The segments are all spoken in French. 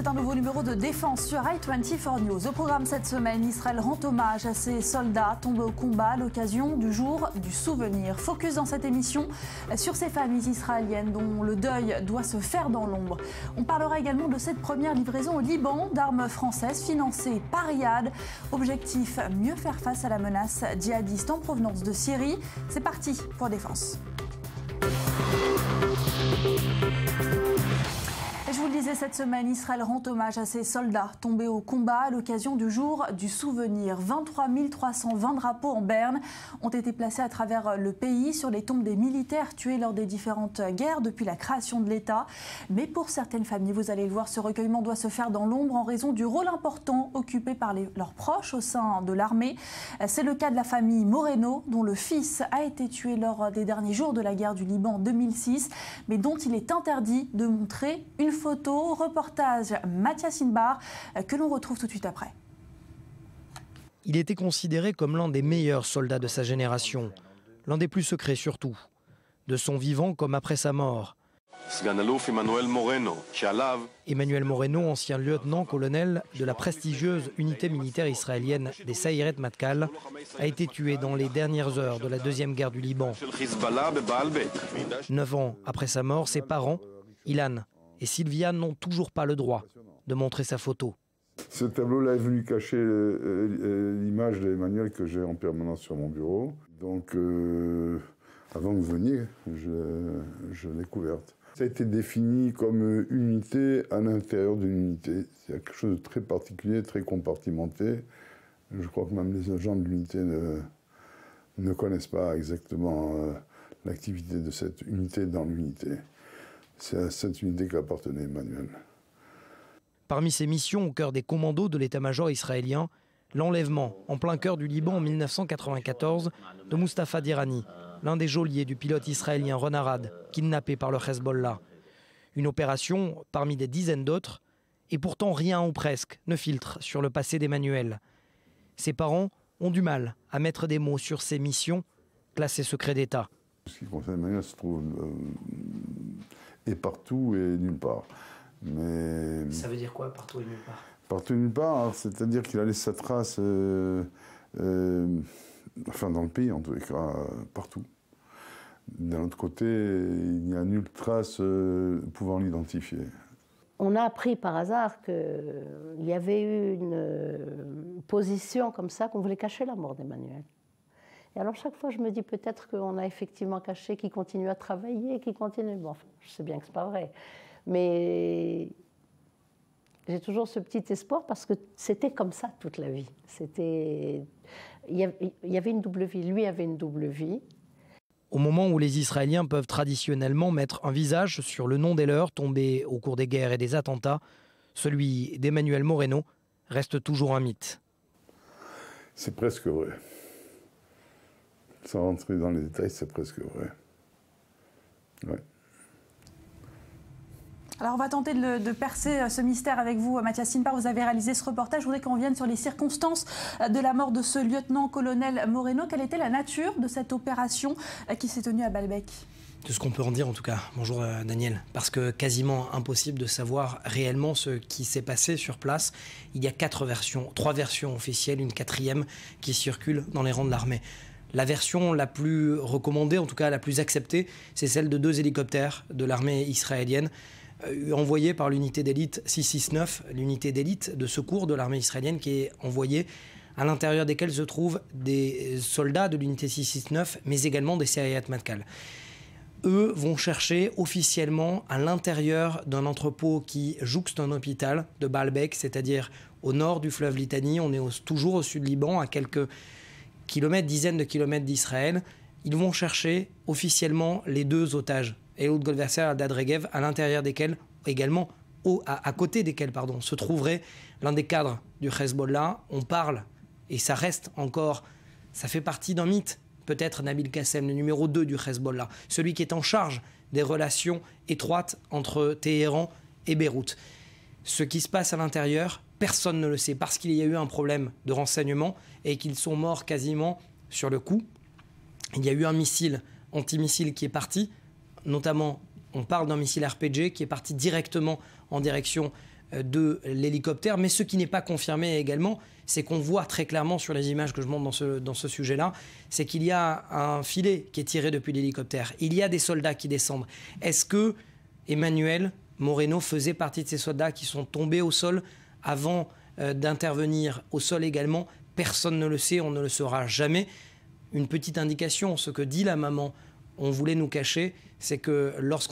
un nouveau numéro de Défense sur i24 News. Au programme cette semaine, Israël rend hommage à ses soldats tombés au combat à l'occasion du jour du souvenir. Focus dans cette émission sur ces familles israéliennes dont le deuil doit se faire dans l'ombre. On parlera également de cette première livraison au Liban d'armes françaises financées par Riyad. Objectif, mieux faire face à la menace djihadiste en provenance de Syrie. C'est parti pour Défense. Et je vous le disais, cette semaine, Israël rend hommage à ses soldats tombés au combat à l'occasion du jour du souvenir. 23 320 drapeaux en berne ont été placés à travers le pays sur les tombes des militaires tués lors des différentes guerres depuis la création de l'État. Mais pour certaines familles, vous allez le voir, ce recueillement doit se faire dans l'ombre en raison du rôle important occupé par leurs proches au sein de l'armée. C'est le cas de la famille Moreno, dont le fils a été tué lors des derniers jours de la guerre du Liban en 2006, mais dont il est interdit de montrer une photo. Reportage Mathias Inbar que l'on retrouve tout de suite après. Il était considéré comme l'un des meilleurs soldats de sa génération, l'un des plus secrets surtout, de son vivant comme après sa mort. Emmanuel Moreno, ancien lieutenant-colonel de la prestigieuse unité militaire israélienne des Sayeret Matkal, a été tué dans les dernières heures de la deuxième guerre du Liban. 9 ans après sa mort, ses parents, Ilan et Sylvia, n'ont toujours pas le droit de montrer sa photo. Ce tableau-là est venu cacher l'image d'Emmanuel que j'ai en permanence sur mon bureau. Donc, avant que vous veniez, je l'ai couverte. Ça a été défini comme une unité à l'intérieur d'une unité. C'est quelque chose de très particulier, très compartimenté. Je crois que même les agents de l'unité ne connaissent pas exactement l'activité de cette unité dans l'unité. C'est à cette unité qu'appartenait Emmanuel. Parmi ses missions au cœur des commandos de l'état-major israélien, l'enlèvement en plein cœur du Liban en 1994 de Mustapha Dirani, l'un des geôliers du pilote israélien Ron Arad, kidnappé par le Hezbollah. Une opération parmi des dizaines d'autres, et pourtant rien ou presque ne filtre sur le passé d'Emmanuel. Ses parents ont du mal à mettre des mots sur ses missions, classées secret d'État. Ce qui concerne Emmanuel se trouve et partout et nulle part. Mais ça veut dire quoi, partout et nulle part? Partout et nulle part, c'est-à-dire qu'il a laissé sa trace, enfin dans le pays en tous les cas, partout. D'un autre côté, il n'y a nulle trace pouvant l'identifier. On a appris par hasard qu'il y avait eu une position comme ça qu'on voulait cacher la mort d'Emmanuel. Et alors chaque fois je me dis peut-être qu'on a effectivement caché, qu'il continue à travailler, qu'il continue... Bon, enfin, je sais bien que c'est pas vrai. Mais j'ai toujours ce petit espoir parce que c'était comme ça toute la vie. Il y avait une double vie, lui avait une double vie. Au moment où les Israéliens peuvent traditionnellement mettre un visage sur le nom des leurs tombés au cours des guerres et des attentats, celui d'Emmanuel Moreno reste toujours un mythe. C'est presque vrai. Sans rentrer dans les détails, c'est presque vrai. Ouais. Alors on va tenter de percer ce mystère avec vous, Mathias Inbar. Vous avez réalisé ce reportage. Je voudrais qu'on revienne sur les circonstances de la mort de ce lieutenant-colonel Moreno. Quelle était la nature de cette opération qui s'est tenue à Baalbek? De ce qu'on peut en dire en tout cas. Bonjour Daniel. Parce que quasiment impossible de savoir réellement ce qui s'est passé sur place. Il y a 3 versions officielles, une 4e qui circule dans les rangs de l'armée. La version la plus recommandée, en tout cas la plus acceptée, c'est celle de 2 hélicoptères de l'armée israélienne envoyés par l'unité d'élite 669, l'unité d'élite de secours de l'armée israélienne qui est envoyée, à l'intérieur desquels se trouvent des soldats de l'unité 669, mais également des Sayeret Matkal. Eux vont chercher officiellement à l'intérieur d'un entrepôt qui jouxte un hôpital de Baalbek, c'est-à-dire au nord du fleuve Litani. On est toujours au sud Liban, à quelques dizaines de kilomètres d'Israël. Ils vont chercher officiellement les 2 otages, Ehud Goldwasser et Eldad Regev, à l'intérieur desquels également, à côté desquels se trouverait l'un des cadres du Hezbollah. On parle, et ça reste encore, ça fait partie d'un mythe, peut-être Nabil Qassem, le numéro 2 du Hezbollah, celui qui est en charge des relations étroites entre Téhéran et Beyrouth. Ce qui se passe à l'intérieur, personne ne le sait, parce qu'il y a eu un problème de renseignement et qu'ils sont morts quasiment sur le coup. Il y a eu un missile antimissile qui est parti, notamment on parle d'un missile RPG qui est parti directement en direction de l'hélicoptère. Mais ce qui n'est pas confirmé également, c'est qu'on voit très clairement sur les images que je montre dans ce sujet-là, c'est qu'il y a un filet qui est tiré depuis l'hélicoptère. Il y a des soldats qui descendent. Est-ce que Emmanuel Moreno faisait partie de ces soldats qui sont tombés au sol avant d'intervenir au sol également? Personne ne le sait, on ne le saura jamais. Une petite indication, ce que dit la maman, on voulait nous cacher, c'est que lorsque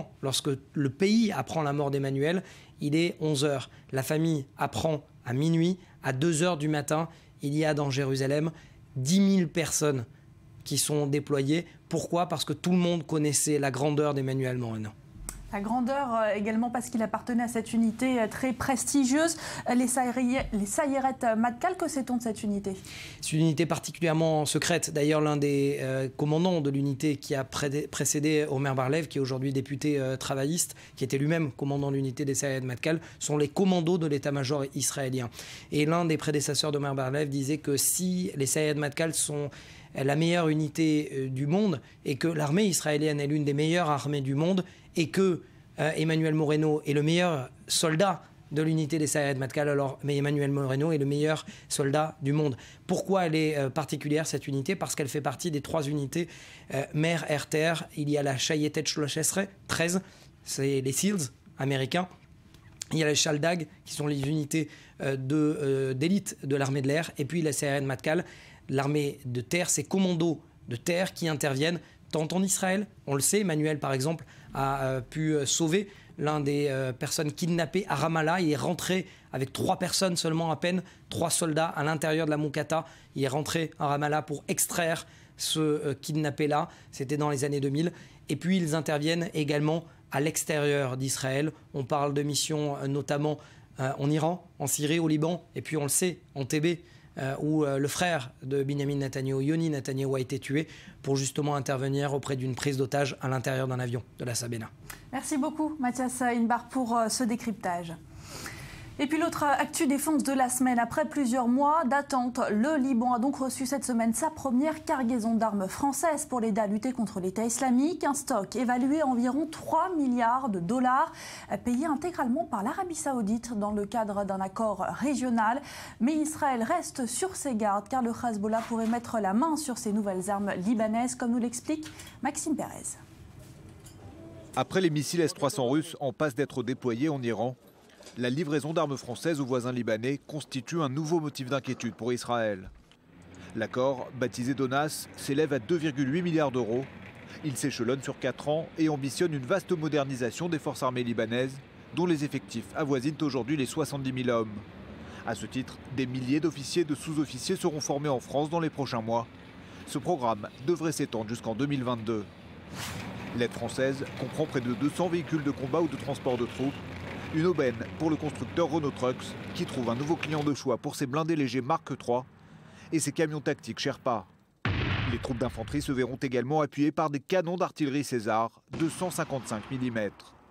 le pays apprend la mort d'Emmanuel, il est 11h. La famille apprend à minuit, à 2h du matin, il y a dans Jérusalem 10 000 personnes qui sont déployées. Pourquoi? Parce que tout le monde connaissait la grandeur d'Emmanuel Moreno. La grandeur également parce qu'il appartenait à cette unité très prestigieuse, les Sayeret Matkal. Que sait-on de cette unité? C'est une unité particulièrement secrète. D'ailleurs, l'un des commandants de l'unité qui a précédé Omer Bar-Lev, qui est aujourd'hui député travailliste, qui était lui-même commandant de l'unité des Sayeret Matkal, sont les commandos de l'état-major israélien. Et l'un des prédécesseurs d'Omer Bar-Lev disait que si les Sayeret Matkal sont la meilleure unité du monde et que l'armée israélienne est l'une des meilleures armées du monde et que Emmanuel Moreno est le meilleur soldat de l'unité des Sayeret Matkal, alors mais Emmanuel Moreno est le meilleur soldat du monde. Pourquoi elle est particulière cette unité? Parce qu'elle fait partie des 3 unités mer, air, terre. Il y a la Shayetet 13, c'est les SEALs américains. Il y a les Shaldag, qui sont les unités d'élite de l'armée de l'air. Et puis les Sayeret Matkal, l'armée de terre, ces commandos de terre qui interviennent tant en Israël. On le sait, Emmanuel, par exemple, a pu sauver l'un des personnes kidnappées à Ramallah. Il est rentré avec 3 personnes seulement à peine, 3 soldats à l'intérieur de la Moukata. Il est rentré à Ramallah pour extraire ce kidnappé-là. C'était dans les années 2000. Et puis, ils interviennent également à l'extérieur d'Israël. On parle de missions notamment en Iran, en Syrie, au Liban, et puis on le sait, en TB, où le frère de Binyamin Netanyahu, Yoni Netanyahu, a été tué pour justement intervenir auprès d'une prise d'otage à l'intérieur d'un avion de la Sabena. Merci beaucoup Mathias Inbar pour ce décryptage. Et puis l'autre actu défense de la semaine, après plusieurs mois d'attente, le Liban a donc reçu cette semaine sa première cargaison d'armes françaises pour l'aider à lutter contre l'État islamique. Un stock évalué à environ 3 milliards de dollars, payé intégralement par l'Arabie Saoudite dans le cadre d'un accord régional. Mais Israël reste sur ses gardes car le Hezbollah pourrait mettre la main sur ces nouvelles armes libanaises, comme nous l'explique Maxime Pérez. Après les missiles S-300 russes en passe d'être déployés en Iran, la livraison d'armes françaises aux voisins libanais constitue un nouveau motif d'inquiétude pour Israël. L'accord, baptisé DONAS, s'élève à 2,8 milliards d'euros. Il s'échelonne sur 4 ans et ambitionne une vaste modernisation des forces armées libanaises, dont les effectifs avoisinent aujourd'hui les 70 000 hommes. À ce titre, des milliers d'officiers et de sous-officiers seront formés en France dans les prochains mois. Ce programme devrait s'étendre jusqu'en 2022. L'aide française comprend près de 200 véhicules de combat ou de transport de troupes. Une aubaine pour le constructeur Renault Trucks, qui trouve un nouveau client de choix pour ses blindés légers Mark III et ses camions tactiques Sherpa. Les troupes d'infanterie se verront également appuyées par des canons d'artillerie César de 155 mm.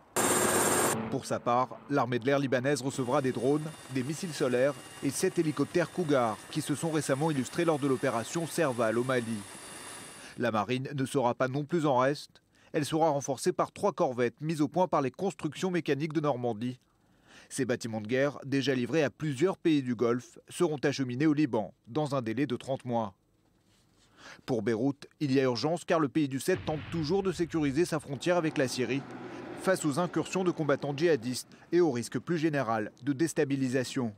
Pour sa part, l'armée de l'air libanaise recevra des drones, des missiles solaires et 7 hélicoptères Cougar qui se sont récemment illustrés lors de l'opération Serval au Mali. La marine ne sera pas non plus en reste. Elle sera renforcée par 3 corvettes mises au point par les constructions mécaniques de Normandie. Ces bâtiments de guerre, déjà livrés à plusieurs pays du Golfe, seront acheminés au Liban dans un délai de 30 mois. Pour Beyrouth, il y a urgence car le pays du 7 tente toujours de sécuriser sa frontière avec la Syrie face aux incursions de combattants djihadistes et au risque plus général de déstabilisation.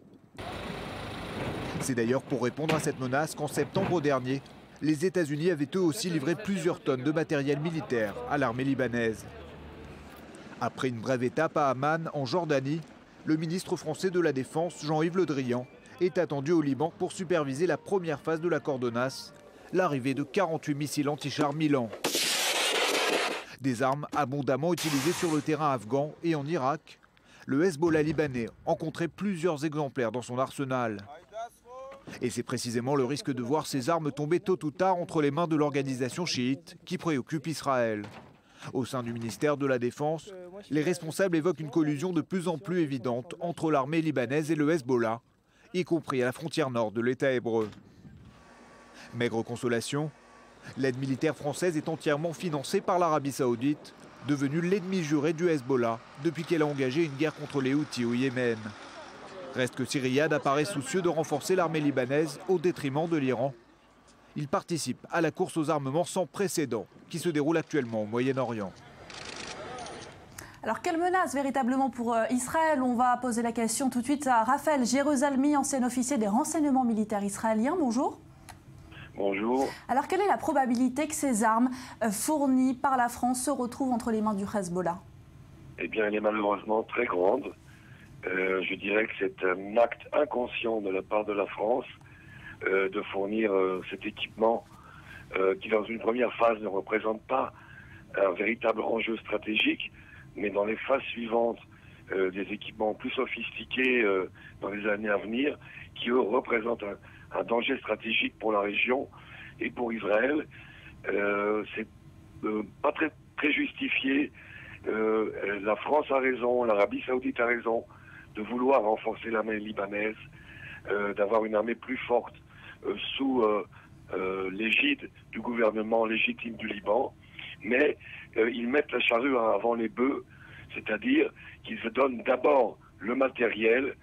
C'est d'ailleurs pour répondre à cette menace qu'en septembre dernier, les États-Unis avaient eux aussi livré plusieurs tonnes de matériel militaire à l'armée libanaise. Après une brève étape à Amman, en Jordanie, le ministre français de la Défense, Jean-Yves Le Drian, est attendu au Liban pour superviser la première phase de l'accord DONAS, l'arrivée de 48 missiles anti-chars Milan. Des armes abondamment utilisées sur le terrain afghan et en Irak. Le Hezbollah libanais en compterait plusieurs exemplaires dans son arsenal. Et c'est précisément le risque de voir ces armes tomber tôt ou tard entre les mains de l'organisation chiite qui préoccupe Israël. Au sein du ministère de la Défense, les responsables évoquent une collusion de plus en plus évidente entre l'armée libanaise et le Hezbollah, y compris à la frontière nord de l'État hébreu. Maigre consolation, l'aide militaire française est entièrement financée par l'Arabie Saoudite, devenue l'ennemi juré du Hezbollah depuis qu'elle a engagé une guerre contre les Houthis au Yémen. Reste que Riyad apparaît soucieux de renforcer l'armée libanaise au détriment de l'Iran. Il participe à la course aux armements sans précédent qui se déroule actuellement au Moyen-Orient. Alors, quelle menace véritablement pour Israël? On va poser la question tout de suite à Raphaël Jérusalemi, ancien officier des renseignements militaires israéliens. Bonjour. Bonjour. Alors, quelle est la probabilité que ces armes fournies par la France se retrouvent entre les mains du Hezbollah? Eh bien, elle est malheureusement très grande. Je dirais que c'est un acte inconscient de la part de la France de fournir cet équipement qui, dans une première phase, ne représente pas un véritable enjeu stratégique, mais dans les phases suivantes, des équipements plus sophistiqués dans les années à venir, qui eux représentent un danger stratégique pour la région et pour Israël. C'est pas très justifié. La France a raison, l'Arabie Saoudite a raison de vouloir renforcer l'armée libanaise, d'avoir une armée plus forte sous l'égide du gouvernement légitime du Liban, mais ils mettent la charrue avant les bœufs, c'est-à-dire qu'ils se donnent d'abord le matériel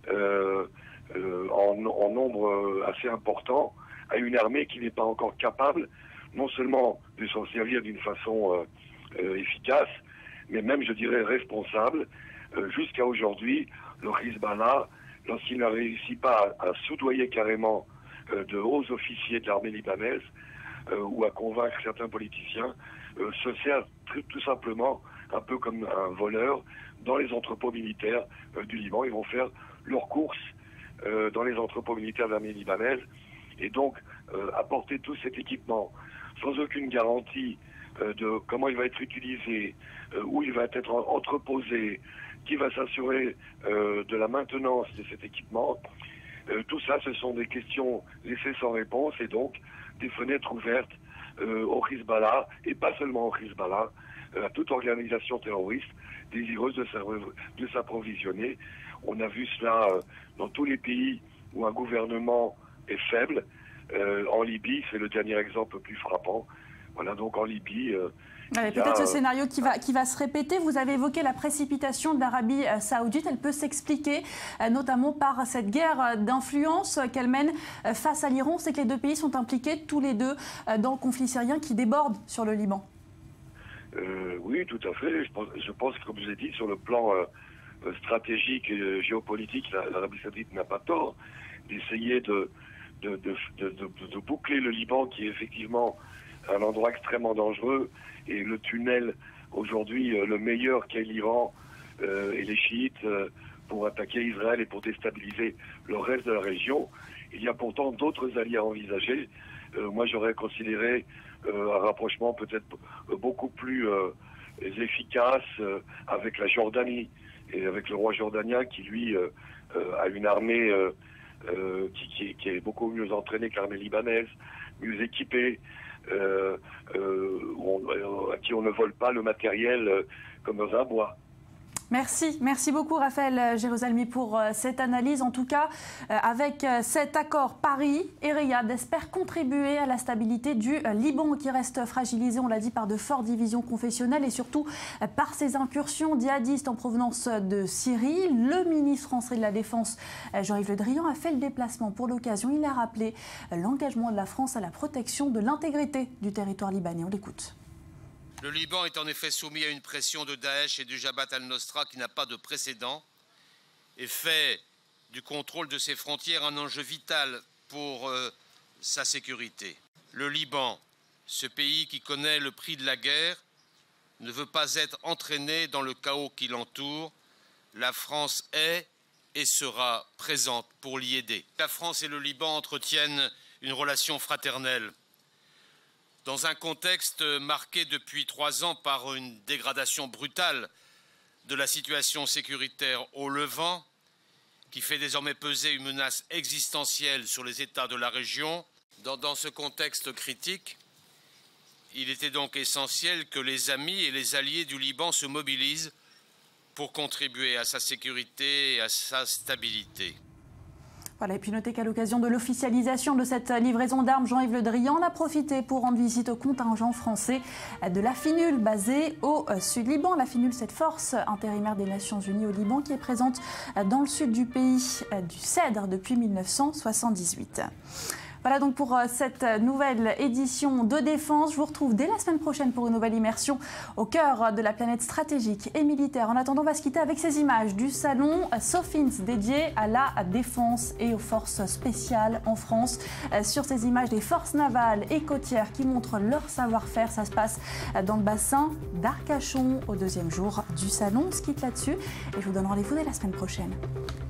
en nombre assez important à une armée qui n'est pas encore capable non seulement de s'en servir d'une façon efficace, mais même, je dirais, responsable. Jusqu'à aujourd'hui, le Hezbollah, lorsqu'il n'a réussi pas à soudoyer carrément de hauts officiers de l'armée libanaise ou à convaincre certains politiciens, se sert tout simplement un peu comme un voleur dans les entrepôts militaires du Liban. Ils vont faire leurs courses dans les entrepôts militaires de l'armée libanaise et donc apporter tout cet équipement sans aucune garantie de comment il va être utilisé, où il va être entreposé, qui va s'assurer de la maintenance de cet équipement. Tout ça, ce sont des questions laissées sans réponse et donc des fenêtres ouvertes au Hezbollah, et pas seulement au Hezbollah, à toute organisation terroriste désireuse de s'approvisionner. On a vu cela dans tous les pays où un gouvernement est faible. En Libye, c'est le dernier exemple le plus frappant. Voilà, donc en Libye... peut-être ce scénario qui va se répéter. Vous avez évoqué la précipitation de l'Arabie Saoudite. Elle peut s'expliquer notamment par cette guerre d'influence qu'elle mène face à l'Iran. C'est que les deux pays sont impliqués tous les deux dans le conflit syrien qui déborde sur le Liban. Oui, tout à fait. Je pense que, comme je vous ai dit, sur le plan stratégique et géopolitique, l'Arabie Saoudite n'a pas tort d'essayer de boucler le Liban, qui est effectivement un endroit extrêmement dangereux, et le tunnel aujourd'hui le meilleur qu'est l'Iran et les chiites pour attaquer Israël et pour déstabiliser le reste de la région. Il y a pourtant d'autres alliés à envisager. Moi, j'aurais considéré un rapprochement peut-être beaucoup plus efficace avec la Jordanie et avec le roi jordanien qui, lui, a une armée qui est beaucoup mieux entraînée que l'armée libanaise, mieux équipée, à qui on ne vole pas le matériel comme dans un bois. Merci beaucoup Raphaël Jérusalemi pour cette analyse. En tout cas, avec cet accord, Paris et Riyad espèrent contribuer à la stabilité du Liban qui reste fragilisé, on l'a dit, par de fortes divisions confessionnelles et surtout par ces incursions djihadistes en provenance de Syrie. Le ministre français de la Défense, Jean-Yves Le Drian, a fait le déplacement pour l'occasion. Il a rappelé l'engagement de la France à la protection de l'intégrité du territoire libanais. On l'écoute. Le Liban est en effet soumis à une pression de Daesh et du Jabhat al-Nosra qui n'a pas de précédent et fait du contrôle de ses frontières un enjeu vital pour sa sécurité. Le Liban, ce pays qui connaît le prix de la guerre, ne veut pas être entraîné dans le chaos qui l'entoure. La France est et sera présente pour l'y aider. La France et le Liban entretiennent une relation fraternelle. Dans un contexte marqué depuis 3 ans par une dégradation brutale de la situation sécuritaire au Levant, qui fait désormais peser une menace existentielle sur les États de la région, dans ce contexte critique, il était donc essentiel que les amis et les alliés du Liban se mobilisent pour contribuer à sa sécurité et à sa stabilité. Voilà, et puis notez qu'à l'occasion de l'officialisation de cette livraison d'armes, Jean-Yves Le Drian en a profité pour rendre visite au contingent français de la FINUL basé au Sud-Liban. La FINUL, cette force intérimaire des Nations Unies au Liban qui est présente dans le sud du pays, du Cèdre, depuis 1978. Voilà donc pour cette nouvelle édition de Défense. Je vous retrouve dès la semaine prochaine pour une nouvelle immersion au cœur de la planète stratégique et militaire. En attendant, on va se quitter avec ces images du salon Sofins dédié à la défense et aux forces spéciales en France. Sur ces images des forces navales et côtières qui montrent leur savoir-faire, ça se passe dans le bassin d'Arcachon au 2e jour du salon. On se quitte là-dessus et je vous donne rendez-vous dès la semaine prochaine.